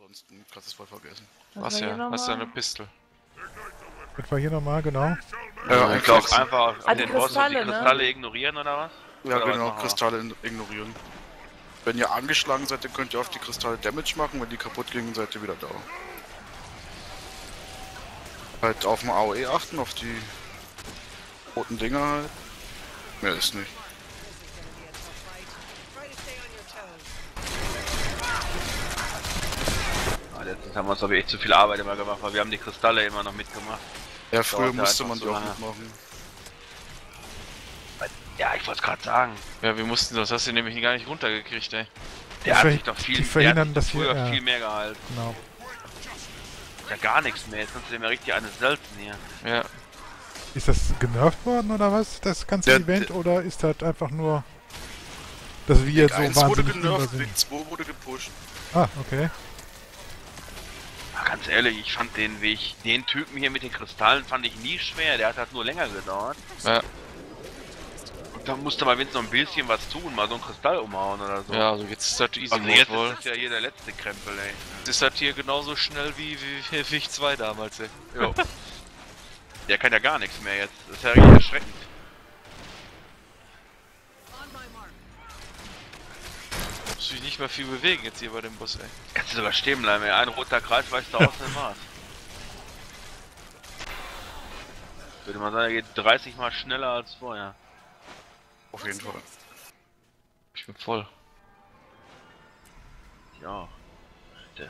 ansonsten kannst du es voll vergessen. Was ja, hast du eine Pistole? Das war hier nochmal, genau. Ja, Ich glaube einfach Ah, den Boss und die Kristalle, ne? Kristalle ignorieren oder was? Ja, Oder was genau, machen wir? Kristalle ignorieren. Wenn ihr angeschlagen seid, dann könnt ihr auf die Kristalle Damage machen, wenn die kaputt gingen, seid ihr wieder da. Halt auf dem AOE achten, auf die roten Dinger halt. Mehr ist nicht. Letztens haben wir uns aber echt zu viel Arbeit immer gemacht, weil wir haben die Kristalle immer noch mitgemacht. Ja, früher Dauert musste einfach man so die auch lange. mitmachen. Ja, ich wollte es gerade sagen. Ja, wir mussten das, hast du nämlich gar nicht runtergekriegt, ey. Der hat sich doch viel, die der hat verhindern, sich dass doch früher wir, ja. viel mehr gehalten. Genau. Ja, gar nichts mehr. Jetzt kannst du dem ja richtig eine selten hier. Ja. Ist das genervt worden oder was, das ganze Der- Event, oder ist das einfach nur, dass wir jetzt so 1 wurde wahnsinnig genervt, sind? Weg 2 wurde gepusht. Ah, okay. Aber ganz ehrlich, ich fand den Typen hier mit den Kristallen fand ich nie schwer. Der hat halt nur länger gedauert. Ja, Und da musste man wenigstens noch ein bisschen was tun, mal so einen Kristall umhauen oder so. ja, also jetzt ist das easy Also Mode jetzt wohl. ist das ja hier der letzte Krempel, ey. Jetzt ist das hier genauso schnell wie Wicht 2 damals, ey. Jo. Der kann ja gar nichts mehr jetzt. Das ist ja richtig erschreckend. Muss dich nicht mehr viel bewegen jetzt hier bei dem Boss, ey. Kannst du sogar stehen bleiben, ey. Ein roter Kreis weißt du aus, dann war's. Würde man sagen, er geht 30 mal schneller als vorher. Auf jeden Fall. Ich bin voll. Ja. Der.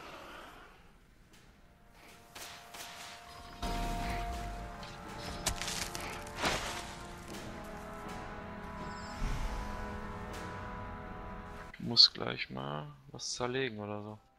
Ich muss gleich mal was zerlegen oder so.